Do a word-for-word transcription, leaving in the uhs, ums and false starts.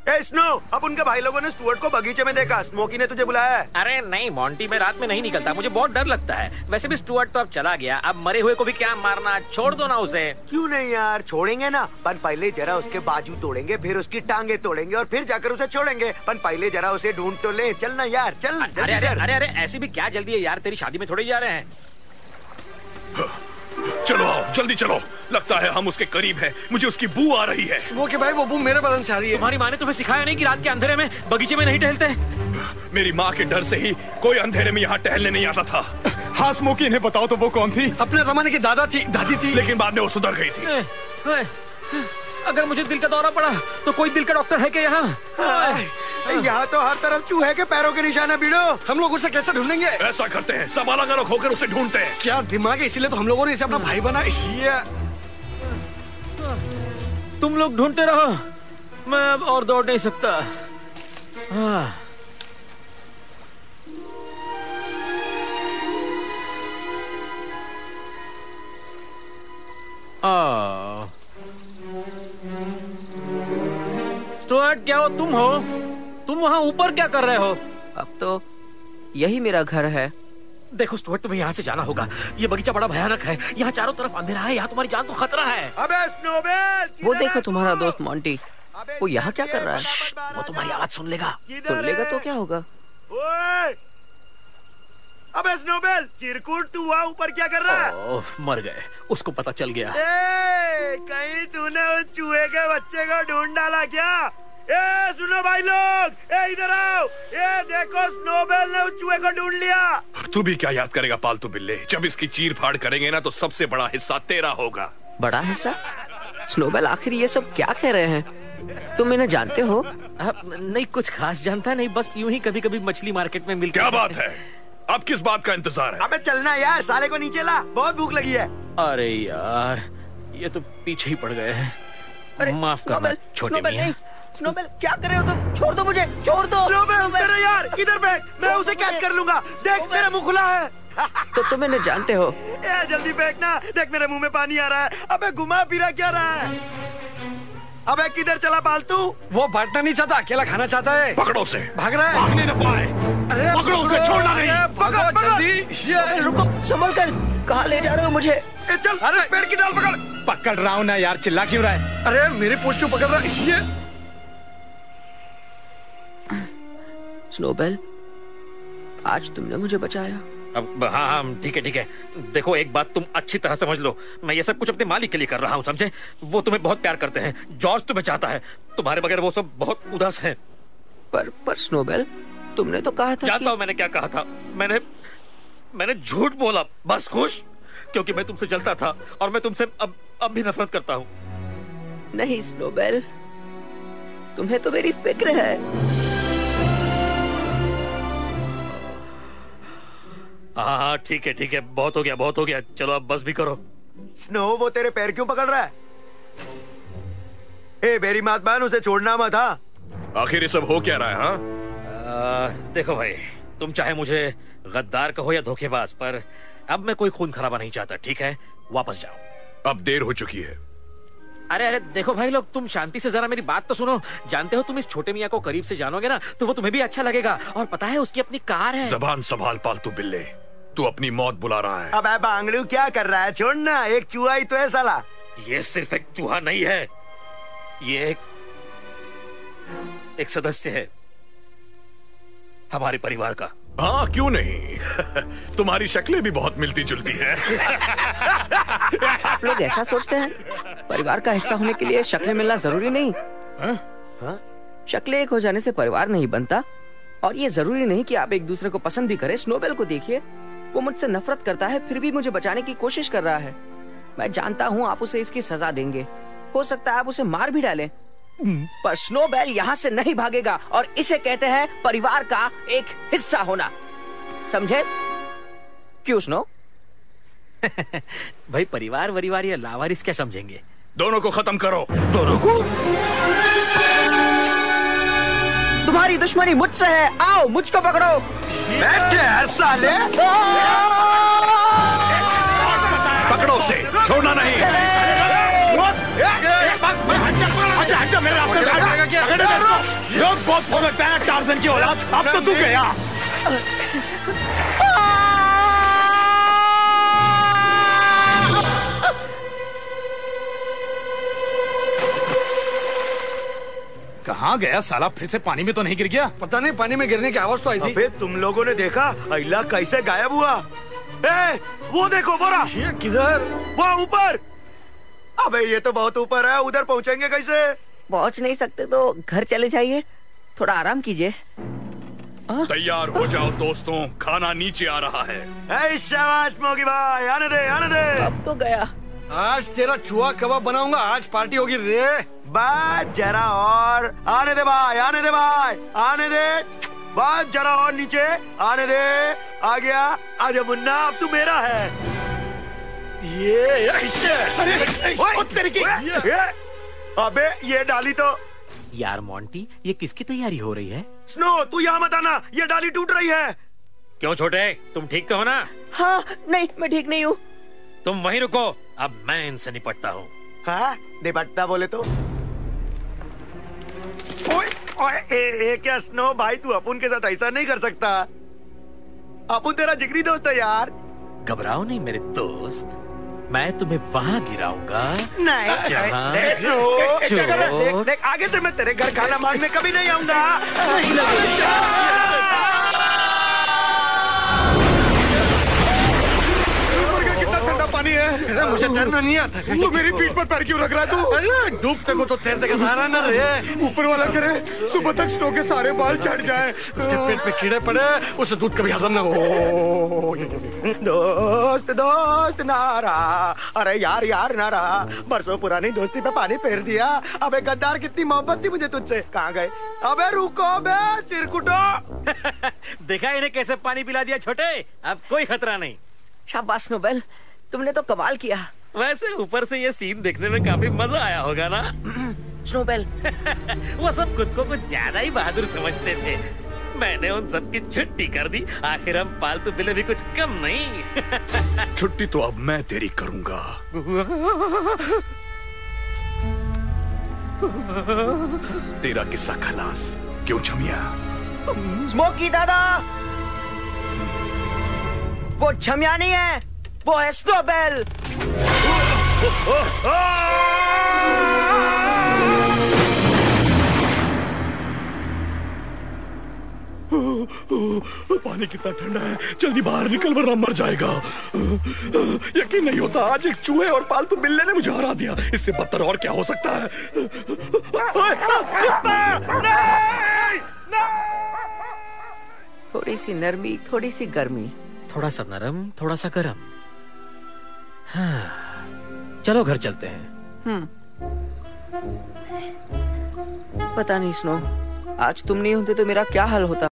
ए snow, अब उनके भाई लोगों ने स्टुअर्ट को बगीचे में देखा, स्मोकी ने तुझे बुलाया है। अरे नहीं मोंटी, मैं रात में नहीं निकलता, मुझे बहुत डर लगता है। वैसे भी स्टुअर्ट तो अब चला गया, अब मरे हुए को भी क्या मारना, छोड़ दो ना उसे। क्यों नहीं यार, छोड़ेंगे ना, पर पहले जरा उसके बाजू तोड़ेंगे, फिर उसकी टांगे तोड़ेंगे और फिर जाकर उसे छोड़ेंगे। पर पहले जरा उसे ढूंढ तो ले, चल ना यार, चल। अरे अरे अरे अरे ऐसी भी क्या जल्दी है यार, तेरी शादी में थोड़े जा रहे हैं। चलो आओ, जल्दी चलो, लगता है हम उसके करीब हैं। मुझे उसकी बू आ रही है। स्मोकी भाई, वो बू मेरे बदन से आ रही है। तुम्हारी माँ ने तुम्हें सिखाया नहीं कि रात के अंधेरे में बगीचे में नहीं टहलते? मेरी माँ के डर से ही कोई अंधेरे में यहाँ टहलने नहीं आता था। हाँ स्मोकी, इन्हें बताओ तो वो कौन थी? अपने जमाने की दादा थी, दादी थी, लेकिन बाद में वो सुधर गई थी। ए, ए, अगर मुझे दिल का दौरा पड़ा तो कोई दिल का डॉक्टर है क्या यहाँ? यहाँ तो हर तरफ चूहे के पैरों के निशान है बीड़ो। हम लोग उसे कैसे ढूंढेंगे? ऐसा करते हैं, सब अलग अलग होकर उसे ढूंढते हैं। क्या दिमाग है, इसीलिए तो हम लोगों ने इसे अपना भाई बना। तुम लोग ढूंढते रहो, मैं अब और दौड़ नहीं सकता। हाँ। आ स्टुअर्ट, क्या हो तुम हो? तुम वहाँ ऊपर क्या कर रहे हो? अब तो यही मेरा घर है। देखो स्टुअर्ट, तुम्हें यहाँ से जाना होगा। ये बगीचा बड़ा भयानक है, यहाँ चारों तरफ अंधेरा है, यहाँ तुम्हारी जान को खतरा है। अबे स्नोबेल, वो देखो तुम्हारा दोस्त मोंटी, वो यहाँ क्या कर रहा है? वो तुम्हारी आवाज सुन लेगा। सुन लेगा तो क्या होगा? ओए! अबे स्नोबेल, चिरकुट, तू वहाँ ऊपर क्या कर रहा है? ओह, मर गए, उसको पता चल गया। ए, कहीं तूने उस चूहे के बच्चे को ढूंढ डाला क्या? ए सुनो भाई लोग, ए इधर आओ, ये देखो स्नोबेल ने उस चूहे को ढूंढ लिया। तू भी क्या याद करेगा पालतू बिल्ले, जब इसकी चीर फाड़ करेंगे ना तो सबसे बड़ा हिस्सा तेरा होगा। बड़ा हिस्सा? स्नोबेल, आखिर ये सब क्या कह रहे हैं? तुम इन्हें जानते हो? आ, नहीं, कुछ खास जानता नहीं, बस यूं ही कभी कभी मछली मार्केट में मिलती। क्या बात है, अब किस बात का इंतजार है? अबे चलना यार, साले को नीचे ला, बहुत भूख लगी है। अरे यार, ये तो पीछे ही पड़ गए हैं। माफ करना छोटे मियां। स्नोबेल, क्या कर रहे हो तुम? छोड़ दो मुझे, छोड़ दो। स्नोबेल, यार इधर फेंक, मैं उसे कैच कर लूंगा। देख मेरा मुंह खुला है। तो तुम इन्हें जानते हो? ए, जल्दी फेंकना, देख मेरे मुंह में पानी आ रहा है। अबे घुमा फिरा क्या रहा है? अबे किधर चला पालतू? वो बांटना नहीं चाहता, अकेला खाना चाहता है। पकड़ो उसे। भाग रहा है, भागने न पाए। अरे पकड़ो उसे, छोड़ना नहीं। पकड़, पकड़। रुको, संभल कर, कहाँ ले जा रहे हो मुझे? ए, चल, अरे पेड़ की डाल पकड़। पकड़ रहा हूँ ना यार, चिल्ला क्यों रहा है? अरे मेरी पूंछ क्यों पकड़ रहा है? स्नोबेल, आज तुमने मुझे बचाया। अब हाँ हाँ ठीक है ठीक है। देखो एक बात तुम अच्छी तरह समझ लो, मैं ये सब कुछ अपने मालिक के लिए कर रहा हूँ, समझे? वो तुम्हें बहुत प्यार करते हैं, जॉर्ज तुम्हें चाहता है, तुम्हारे बगैर वो सब बहुत उदास है। पर पर स्नोबेल, तुमने तो कहा था। जानता हूँ मैंने क्या कहा था, मैंने मैंने झूठ बोला, बस खुश, क्योंकि मैं तुमसे जलता था और मैं तुमसे अब अब भी नफरत करता हूँ। नहीं स्नोबेल, तुम्हें तो मेरी फिक्र है। हाँ हाँ ठीक है ठीक है, बहुत हो गया बहुत हो गया, चलो अब बस भी करो। स्नो, वो तेरे पैर क्यों पकड़ रहा है? ए मेरी बात मान, उसे छोड़ना मत। हाँ, आखिर ये सब हो क्या रहा है? हाँ आ, देखो भाई, तुम चाहे मुझे गद्दार कहो या धोखेबाज, पर अब मैं कोई खून खराबा नहीं चाहता, ठीक है? वापस जाओ, अब देर हो चुकी है। अरे अरे देखो भाई लोग, तुम शांति से जरा मेरी बात तो सुनो। जानते हो, तुम इस छोटे मियाँ को करीब से जानोगे ना तो वो तुम्हें भी अच्छा लगेगा, और पता है उसकी अपनी कार है। जबान संभाल पालतू बिल्ले, तू अपनी मौत बुला रहा है। अब बांगड़ू क्या कर रहा है? छोड़ना, एक चूहा ही तो है साला। ये सिर्फ एक चूहा नहीं है, ये एक एक सदस्य है हमारे परिवार का। हाँ क्यों नहीं तुम्हारी शक्लें भी बहुत मिलती जुलती हैं। आप लोग ऐसा सोचते हैं? परिवार का हिस्सा होने के लिए शक्लें मिलना जरूरी नहीं। हा? हा? शक्लें एक हो जाने से परिवार नहीं बनता, और ये जरूरी नहीं कि आप एक दूसरे को पसंद भी करें। स्नोबेल को देखिए, वो मुझसे नफरत करता है, फिर भी मुझे बचाने की कोशिश कर रहा है। मैं जानता हूँ आप उसे इसकी सजा देंगे, हो सकता है आप उसे मार भी डालें, पर स्नोबेल यहाँ से नहीं भागेगा, और इसे कहते हैं परिवार का एक हिस्सा होना, समझे? क्यों स्नो? भाई परिवार वरिवार या लावारिस क्या समझेंगे? दोनों को खत्म करो। दोनों को? तुम्हारी दुश्मनी मुझसे है, आओ मुझको पकड़ो। मैं क्या साले? पकड़ो उसे, छोड़ना नहीं। हट जा, हट जा, मेरे रास्ते से हट। बहुत फोन लगता है टार्जन की औलाद। अब तो तू गया। कहाँ गया साला? फिर से पानी में तो नहीं गिर गया? पता नहीं, पानी में गिरने की आवाज तो आई थी। अबे तुम लोगों ने देखा अइला कैसे गायब हुआ? ए, वो देखो बोरा। ये किधर? वो ऊपर। अबे ये तो बहुत ऊपर है, उधर पहुंचेंगे कैसे? पहुंच नहीं सकते तो घर चले जाइए, थोड़ा आराम कीजिए। तैयार हो जाओ दोस्तों, खाना नीचे आ रहा है। ए, शाबाश मोगी भाई, आने दे आने दे। अब तो गया। आज तेरा चूहा कबाब बनाऊंगा, आज पार्टी होगी रे। बस जरा और, आने दे भाई, आने दे भाई, आने दे। बस जरा और नीचे, आने दे। आ गया, आजा मुन्ना, अब तू मेरा है। ये ऐसे। ओए, तेरी की। ये, अबे ये डाली तो। यार मोंटी, ये किसकी तैयारी हो रही है? स्नो, तू यहाँ मत आना, ये डाली टूट रही है। क्यों छोटे, तुम ठीक तो हो ना? हाँ नहीं, मैं ठीक नहीं हूँ। तुम वहीं रुको, अब मैं इनसे निपटता हूँ। हाँ निपटता बोले तो। ओए, ओए, ए, ए, क्या स्नो भाई, तू अपुन के साथ ऐसा नहीं कर सकता। अपुन तेरा जिगरी दोस्त है यार। घबराओ नहीं मेरे दोस्त, मैं तुम्हें वहाँ गिराऊंगा नहीं, जहाँ देख, देख, जो- देख, देख, आगे से मैं तेरे घर खाना मांगने कभी नहीं आऊंगा। कितना ठंडा पानी है। मुझे तैरना नहीं आता। वो मेरी पीठ पर पैर क्यों रख रहा है तू? अरे डूबते को तो तैरने का सहारा न रहे। ऊपर वाला करे सुबह तक स्नो के सारे बाल झड़ जाए। उसके पेट में कीड़े पड़े, उसे दूध कभी हजम न हो। दोस्त दोस्त नारा, अरे यार यार नारा, बरसों पुरानी दोस्ती पे पानी फेर दिया। अबे गद्दार, कितनी मोहब्बत थी मुझे तुझसे, कहाँ गए? अबे रुको बे चिरकुटो। देखा इन्हें कैसे पानी पिला दिया छोटे, अब कोई खतरा नहीं। शाबाश स्नोबेल, तुमने तो कमाल किया। वैसे ऊपर से ये सीन देखने में काफी मजा आया होगा ना? स्नोबेल, वो सब खुद को कुछ ज्यादा ही बहादुर समझते थे। मैंने उन सब की छुट्टी कर दी, आखिर हम पालतू बिल्ली भी कुछ कम नहीं। छुट्टी तो अब मैं तेरी करूंगा। तेरा किस्सा खलास, क्यों छमिया? स्मोकी दादा, वो छमिया नहीं है, वो है स्नोबेल। पानी कितना ठंडा है, जल्दी बाहर निकल वरना मर जाएगा। यकीन नहीं होता, आज एक चूहे और पालतू बिल्ले ने मुझे हरा दिया। इससे बदतर और क्या हो सकता है? थोड़ी सी नरमी, थोड़ी सी गर्मी। थोड़ा सा नरम, थोड़ा सा गरम। हाँ, चलो घर चलते हैं। हम्म, पता नहीं स्नो, आज तुम नहीं होते तो मेरा क्या हाल होता।